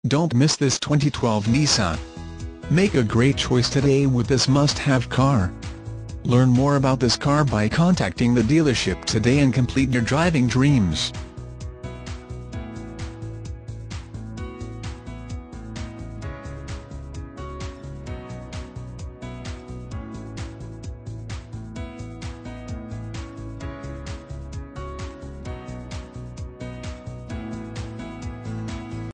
Don't miss this 2012 Nissan. Make a great choice today with this must-have car. Learn more about this car by contacting the dealership today and complete your driving dreams.